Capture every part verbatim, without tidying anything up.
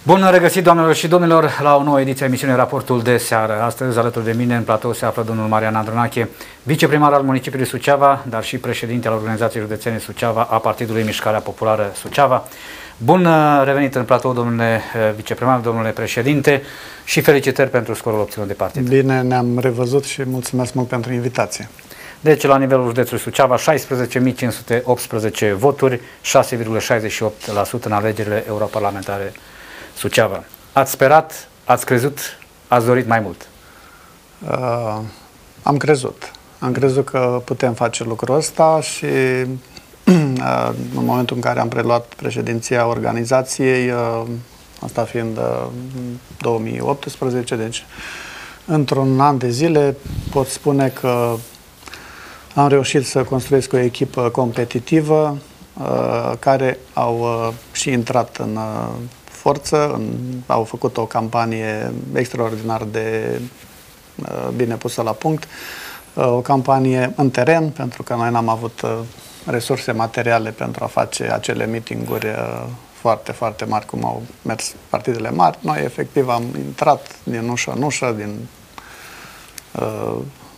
Bun regăsit, doamnelor și domnilor, la o nouă ediție a emisiunii Raportul de Seară. Astăzi, alături de mine, în platou, se află domnul Marian Andronache, viceprimar al municipiului Suceava, dar și președinte al Organizației Județene Suceava a Partidului Mișcarea Populară Suceava. Bun revenit în platou, domnule viceprimar, domnule președinte, și felicitări pentru scorul obținut de partid. Bine, ne-am revăzut și mulțumesc mult pentru invitație. Deci, la nivelul județului Suceava, șaisprezece mii cinci sute optsprezece voturi, șase virgulă șaizeci și opt la sută în alegerile europarlamentare Suceava. Ați sperat, ați crezut, ați dorit mai mult? Uh, am crezut. Am crezut că putem face lucrul ăsta și uh, în momentul în care am preluat președinția organizației, uh, asta fiind uh, două mii optsprezece, deci într-un an de zile pot spune că am reușit să construiesc o echipă competitivă uh, care au uh, și intrat în uh, forță, în, au făcut o campanie extraordinar de uh, bine pusă la punct, uh, o campanie în teren, pentru că noi n-am avut uh, resurse materiale pentru a face acele meeting-uri uh, foarte, foarte mari, cum au mers partidele mari. Noi, efectiv, am intrat din ușă în ușă, din uh,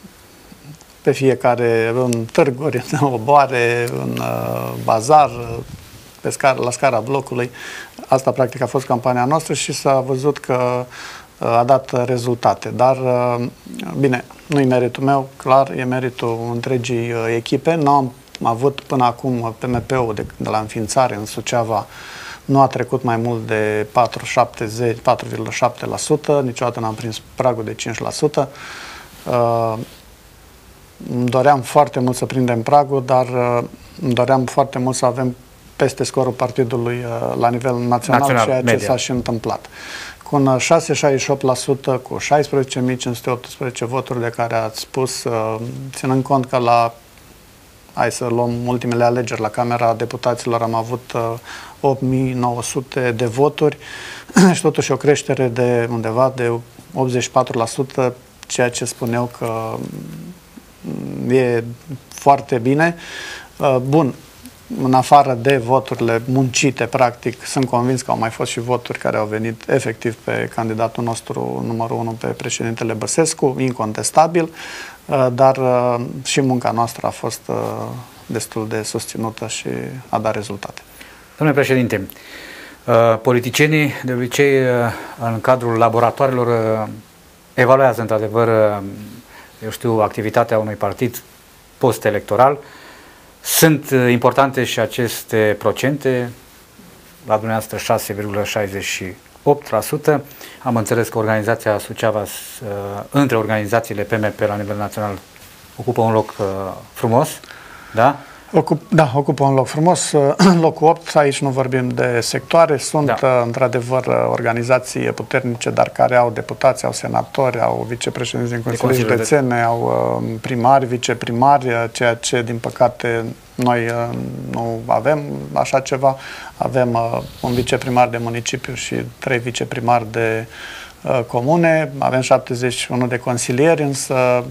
pe fiecare, în târguri, în oboare, în uh, bazar, pe scară, la scara blocului. Asta, practic, a fost campania noastră și s-a văzut că uh, a dat rezultate. Dar, uh, bine, nu e meritul meu, clar, e meritul întregii uh, echipe. Nu am avut până acum P M P-ul de, de la înființare în Suceava, nu a trecut mai mult de patru virgulă șapte la sută, niciodată n-am prins pragul de cinci la sută. Uh, îmi doream foarte mult să prindem pragul, dar uh, îmi doream foarte mult să avem peste scorul partidului uh, la nivel național, național ceea ce s-a și întâmplat. Cu un șase virgulă șaizeci și opt la sută, cu șaisprezece mii cinci sute optsprezece voturi de care ați spus, uh, ținând cont că la, hai să luăm ultimele alegeri, la Camera Deputaților am avut uh, opt mii nouă sute de voturi și totuși o creștere de undeva de optzeci și patru la sută, ceea ce spun eu că e foarte bine. Uh, bun. În afară de voturile muncite, practic, sunt convins că au mai fost și voturi care au venit efectiv pe candidatul nostru numărul unu, pe președintele Băsescu, incontestabil, dar și munca noastră a fost destul de susținută și a dat rezultate. Domnule președinte, politicienii de obicei în cadrul laboratoarelor evaluează într-adevăr, eu știu, activitatea unui partid post-electoral. Sunt importante și aceste procente, la dumneavoastră șase virgulă șaizeci și opt la sută. Am înțeles că organizația Suceava, între organizațiile P M P la nivel național, ocupă un loc frumos, da? Ocup, da, ocupă un loc frumos, locul opt, aici nu vorbim de sectoare, sunt da. într-adevăr organizații puternice, dar care au deputați, au senatori, au vicepreședinți din Consiliul Județene, de... au primari, viceprimari, ceea ce din păcate noi nu avem așa ceva. Avem un viceprimar de municipiu și trei viceprimari de comune, avem șaptezeci și unu de consilieri, însă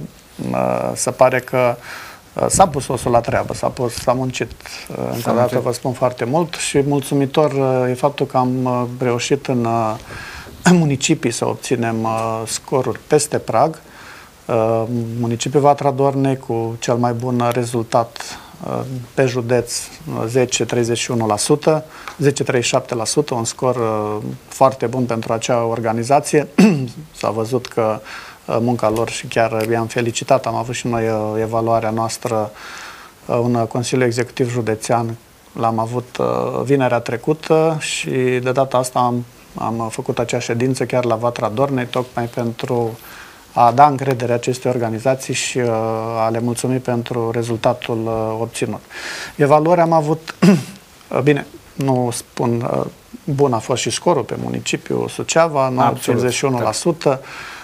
se pare că s-a pus osul la treabă, s-a pus, s-a muncit. Încă o dată vă spun foarte mult și mulțumitor e faptul că am reușit în, în municipii să obținem scoruri peste prag. Municipiul Vatra Dornei cu cel mai bun rezultat pe județ, zece virgulă treizeci și unu la sută, zece virgulă treizeci și șapte la sută, un scor foarte bun pentru acea organizație. S-a văzut că munca lor și chiar i-am felicitat. Am avut și noi evaluarea noastră, un Consiliu Executiv Județean, l-am avut vinerea trecută și de data asta am, am făcut acea ședință chiar la Vatra Dornei, tocmai pentru a da încredere acestei organizații și a le mulțumi pentru rezultatul obținut. Evaluarea am avut, bine, nu spun, bun a fost și scorul pe municipiul Suceava, nouă virgulă cincizeci și unu la sută.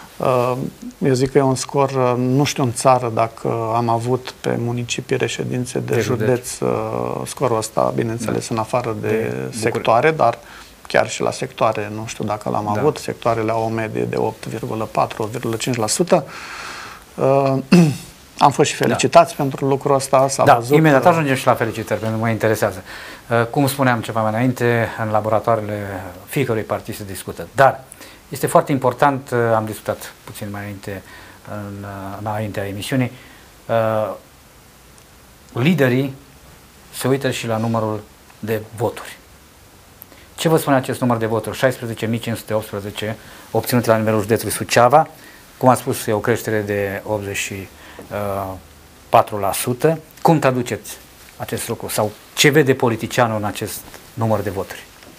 Eu zic că e un scor, nu știu în țară dacă am avut pe municipii reședințe de, de județ, județ scorul ăsta, bineînțeles, da. în afară de, de sectoare, dar chiar și la sectoare, nu știu dacă l-am da. avut, sectoarele au o medie de opt virgulă patru - opt virgulă cinci la sută. am fost și felicitați da. pentru lucrul ăsta. S-a da, văzut, imediat ajungem și la felicitări, pentru că mă interesează. Cum spuneam ceva mai înainte, în laboratoarele fiecărui partid se discută. Dar este foarte important, am discutat puțin mai înainte, în, înaintea emisiunii, liderii se uită și la numărul de voturi. Ce vă spune acest număr de voturi? șaisprezece mii cinci sute optsprezece obținute la nivelul județului Suceava. Cum am spus, e o creștere de optzeci și patru la sută. Cum traduceți acest lucru? Sau ce vede politicianul în acest număr de voturi?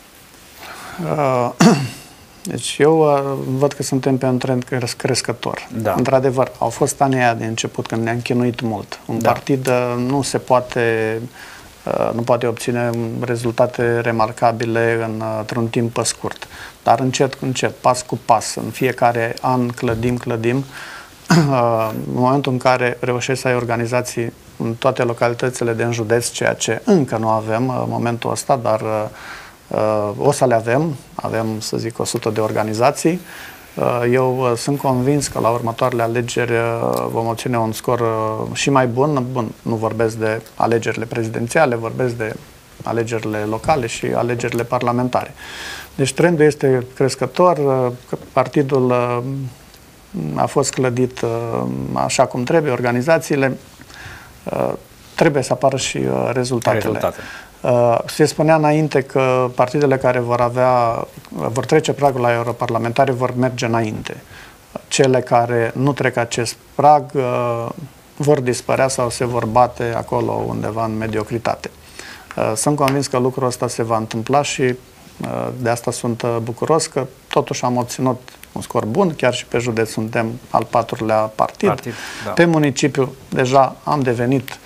Uh, deci eu uh, văd că suntem pe un trend cresc crescător. Da. Într-adevăr, au fost anii aia de început când ne-am chinuit mult. Un da. partid uh, nu se poate... nu poate obține rezultate remarcabile în, într-un timp scurt. Dar încet cu încet, pas cu pas, în fiecare an clădim, clădim. În momentul în care reușești să ai organizații în toate localitățile din județ, ceea ce încă nu avem în momentul ăsta, dar o să le avem, avem, să zic, o sută de organizații. Eu sunt convins că la următoarele alegeri vom obține un scor și mai bun. Bun, nu vorbesc de alegerile prezidențiale, vorbesc de alegerile locale și alegerile parlamentare. Deci trendul este crescător, partidul a fost clădit așa cum trebuie, organizațiile, trebuie să apară și rezultatele. Rezultate. Se spunea înainte că partidele care vor avea, vor trece pragul la europarlamentare vor merge înainte. Cele care nu trec acest prag vor dispărea sau se vor bate acolo undeva în mediocritate. Sunt convins că lucrul ăsta se va întâmpla și de asta sunt bucuros că totuși am obținut un scor bun, chiar și pe județ suntem al patrulea partid. partid da. Pe municipiu deja am devenit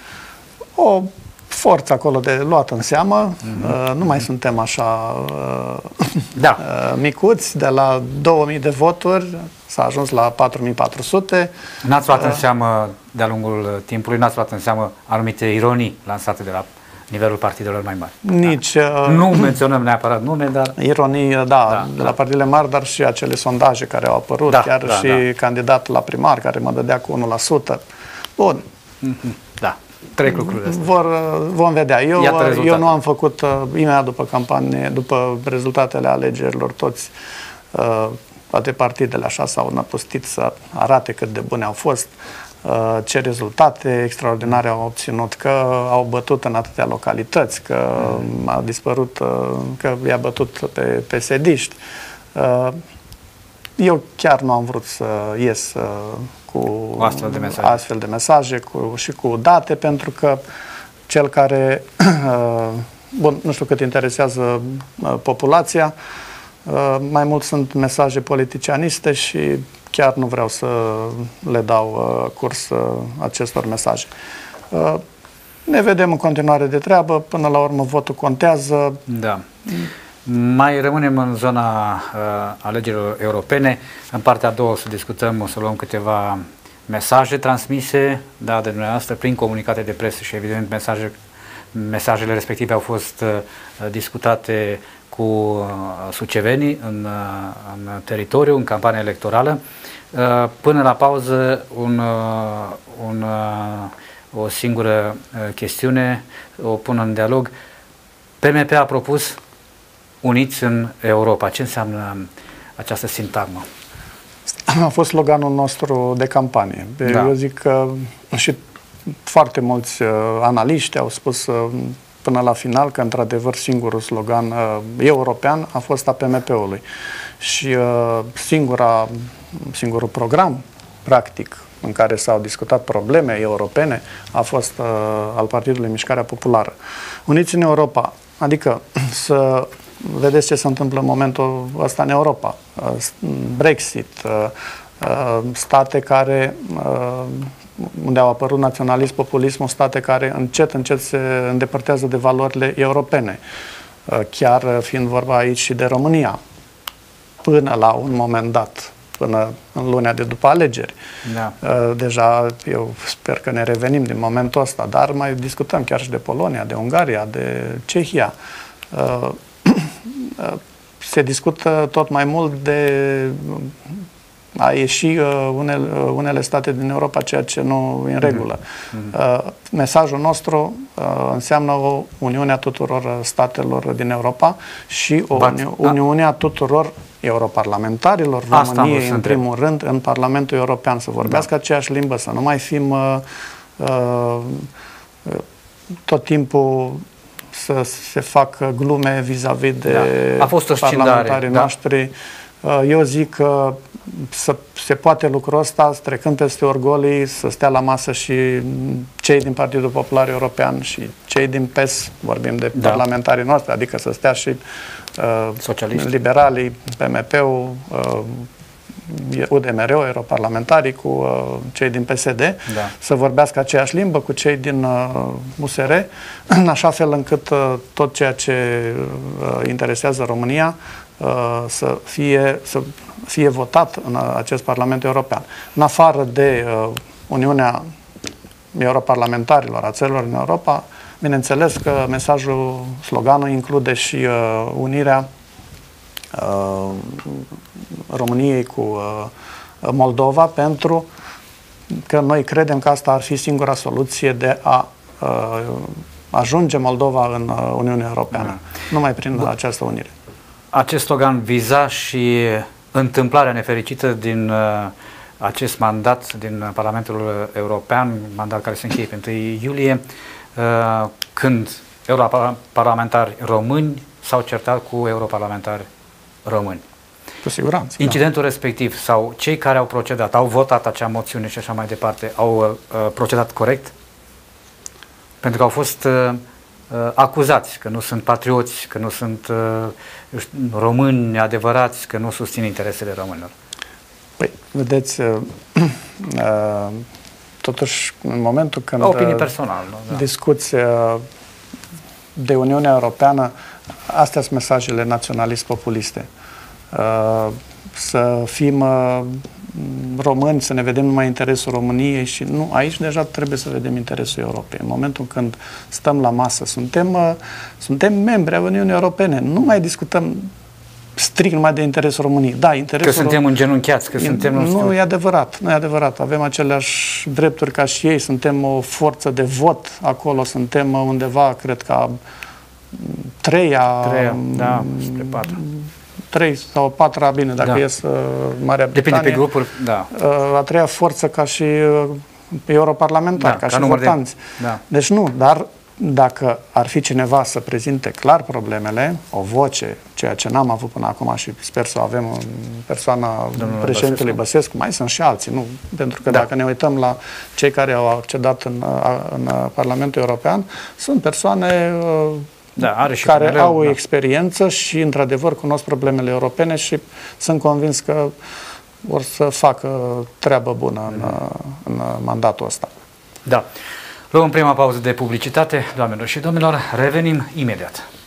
o forță acolo de luat în seamă, mm-hmm. uh, nu mai suntem așa uh, da. uh, micuți, de la două mii de voturi s-a ajuns la patru mii patru sute. N-ați luat uh, în seamă, de-a lungul timpului, n-ați luat în seamă anumite ironii lansate de la nivelul partidelor mai mari? Nici... Da. Uh, nu menționăm neapărat nume, dar... Ironii, da, da de la da. partidele mari, dar și acele sondaje care au apărut, da, chiar da, și da. candidat la primar, care mă dădea cu unu la sută. Bun. Mm-hmm. Da. Trec lucrurile astea. Vor, vom vedea. Eu, eu nu am făcut, uh, imediat după campanie, după rezultatele alegerilor, toți, uh, toate partidele așa s-au năpustit să arate cât de bune au fost, uh, ce rezultate extraordinare au obținut, că au bătut în atâtea localități, că mm. a dispărut, uh, că i-a bătut pe, pe sediști. Uh, eu chiar nu am vrut să ies uh, cu astfel de mesaje, astfel de mesaje cu, și cu date, pentru că cel care, uh, bun, nu știu cât interesează uh, populația, uh, mai mult sunt mesaje politicianiste și chiar nu vreau să le dau uh, curs uh, acestor mesaje. Uh, ne vedem în continuare de treabă, până la urmă votul contează. Da. Mai rămânem în zona uh, alegerilor europene. În partea a doua o să discutăm, o să luăm câteva mesaje transmise da, de dumneavoastră prin comunicate de presă și evident mesaje, mesajele respective au fost uh, discutate cu uh, sucevenii în, uh, în teritoriu, în campania electorală. Uh, până la pauză un, uh, un, uh, o singură uh, chestiune, o pun în dialog. P M P a propus uniți în Europa. Ce înseamnă această sintagmă? A fost sloganul nostru de campanie. Da. Eu zic că și foarte mulți uh, analiști au spus uh, până la final că într-adevăr singurul slogan uh, european a fost a P M P-ului. Și uh, singura, singurul program, practic, în care s-au discutat probleme europene a fost uh, al Partidului Mișcarea Populară. Uniți în Europa, adică să vedeți ce se întâmplă în momentul ăsta în Europa. Brexit, state care, unde au apărut naționalism, populismul, state care încet, încet se îndepărtează de valorile europene. Chiar fiind vorba aici și de România. Până la un moment dat, până în lunea de după alegeri. Da. Deja eu sper că ne revenim din momentul ăsta, dar mai discutăm chiar și de Polonia, de Ungaria, de Cehia. Se discută tot mai mult de a ieși uh, unele, uh, unele state din Europa, ceea ce nu e în regulă. Mm-hmm. Uh, mesajul nostru uh, înseamnă o uniune a tuturor statelor din Europa și o uni uniune a tuturor europarlamentarilor României, în primul rând, în Parlamentul European, să vorbească da. aceeași limbă, să nu mai fim uh, uh, tot timpul să se facă glume vis-a-vis -vis de da. A fost o parlamentarii da. noștri. Eu zic că să, se poate lucrul ăsta, trecând peste orgolii, să stea la masă și cei din Partidul Popular European și cei din P E S, vorbim de da. parlamentarii noștri, adică să stea și uh, liberalii, P M P-ul, uh, U D M R-ul, europarlamentarii, cu uh, cei din P S D, da. să vorbească aceeași limbă cu cei din uh, U S R, în așa fel încât uh, tot ceea ce uh, interesează România uh, să fie, să fie votat în uh, acest Parlament European. În afară de uh, Uniunea Europarlamentarilor, a țărilor din Europa, bineînțeles că mesajul, sloganul include și uh, unirea uh, României cu uh, Moldova, pentru că noi credem că asta ar fi singura soluție de a uh, ajunge Moldova în uh, Uniunea Europeană, da. numai prin Bun. această unire. Acest slogan viza și întâmplarea nefericită din uh, acest mandat din Parlamentul European, mandat care se încheie pe întâi iulie, uh, când europarlamentari români s-au certat cu europarlamentari români. Cu siguranță. Incidentul da. respectiv sau cei care au procedat, au votat acea moțiune și așa mai departe, au uh, procedat corect? Pentru că au fost uh, acuzați că nu sunt patrioți, că nu sunt uh, români adevărați, că nu susțin interesele românilor. Păi, vedeți, uh, uh, totuși, în momentul când opinii personale, da. discuți uh, de Uniunea Europeană, astea sunt mesajele naționalist-populiste. Uh, să fim uh, români, să ne vedem numai interesul României și nu, aici deja trebuie să vedem interesul Europei. În momentul când stăm la masă, suntem, uh, suntem membri ai Uniunii Europene, nu mai discutăm strict numai de interesul României. Da, interesul că suntem îngenunchiați, că e, suntem... Nu, e adevărat, nu e adevărat. Avem aceleași drepturi ca și ei, suntem o forță de vot acolo, suntem undeva, cred că a treia... Treia, da, spre patru. Trei sau a patra, bine, dacă da. ies uh, Marea Britanie. Depinde pe grupuri, da. Uh, a treia forță ca și uh, europarlamentari, da, ca, ca și votanți. De... Da. Deci nu, dar dacă ar fi cineva să prezinte clar problemele, o voce, ceea ce n-am avut până acum și sper să o avem în persoana Domnul președintelui Băsescu. Băsescu, mai sunt și alții, nu? Pentru că da. dacă ne uităm la cei care au accedat în, în Parlamentul European, sunt persoane uh, da, are și care problemele, au o da. experiență și, într-adevăr, cunosc problemele europene și sunt convins că vor să facă treabă bună în, în mandatul ăsta. Da. Luăm prima pauză de publicitate, doamnelor și domnilor, revenim imediat.